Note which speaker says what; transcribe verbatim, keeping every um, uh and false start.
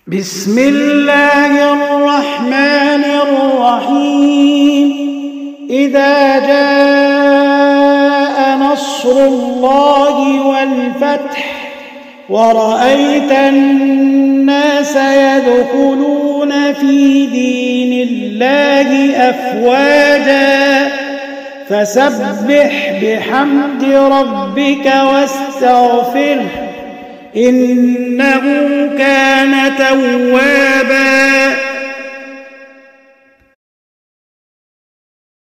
Speaker 1: بسم الله الرحمن الرحيم. إذا جاء نصر الله والفتح ورأيت الناس يدخلون في دين الله أفواجا فسبح بحمد ربك واستغفره إنه كان توابا.